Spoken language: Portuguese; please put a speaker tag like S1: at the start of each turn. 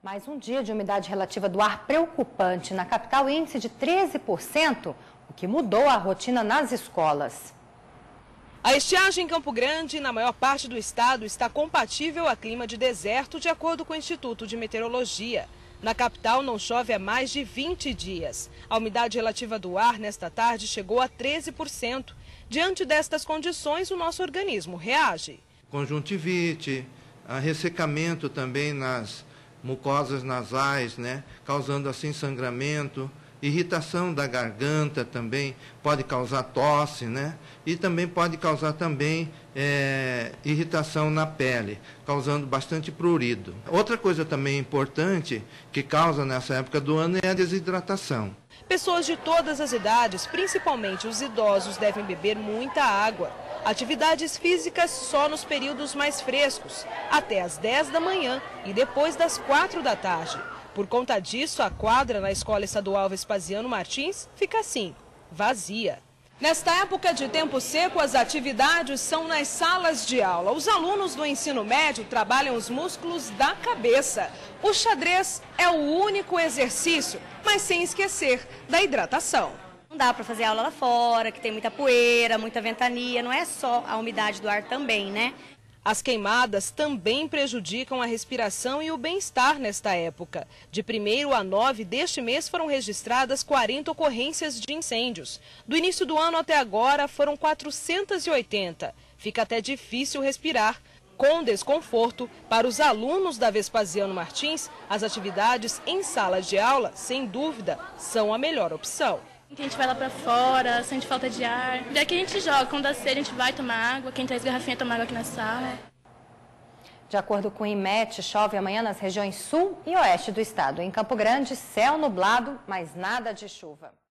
S1: Mais um dia de umidade relativa do ar preocupante. Na capital, índice de 13%, o que mudou a rotina nas escolas.
S2: A estiagem em Campo Grande, na maior parte do estado, está compatível a clima de deserto, de acordo com o Instituto de Meteorologia. Na capital, não chove há mais de 20 dias. A umidade relativa do ar, nesta tarde, chegou a 13%. Diante destas condições, o nosso organismo reage.
S3: Conjuntivite, ressecamento também nas mucosas nasais, causando assim sangramento, irritação da garganta também, pode causar tosse, e também pode causar também irritação na pele, causando bastante prurido. Outra coisa também importante que causa nessa época do ano é a desidratação.
S2: Pessoas de todas as idades, principalmente os idosos, devem beber muita água. Atividades físicas só nos períodos mais frescos, até às 10 da manhã e depois das 4 da tarde. Por conta disso, a quadra na Escola Estadual Vespasiano Martins fica assim, vazia. Nesta época de tempo seco, as atividades são nas salas de aula. Os alunos do ensino médio trabalham os músculos da cabeça. O xadrez é o único exercício, mas sem esquecer da hidratação.
S4: Não dá para fazer aula lá fora, que tem muita poeira, muita ventania, não é só a umidade do ar também,
S2: As queimadas também prejudicam a respiração e o bem-estar nesta época. De 1º a 9 deste mês foram registradas 40 ocorrências de incêndios. Do início do ano até agora foram 480. Fica até difícil respirar. Com desconforto, para os alunos da Vespasiano Martins, as atividades em salas de aula, sem dúvida, são a melhor opção.
S5: A gente vai lá pra fora, sente falta de ar. Daqui a gente joga, quando dá sede a gente vai tomar água, quem traz garrafinha toma água aqui na sala.
S1: De acordo com o IMET, chove amanhã nas regiões sul e oeste do estado. Em Campo Grande, céu nublado, mas nada de chuva.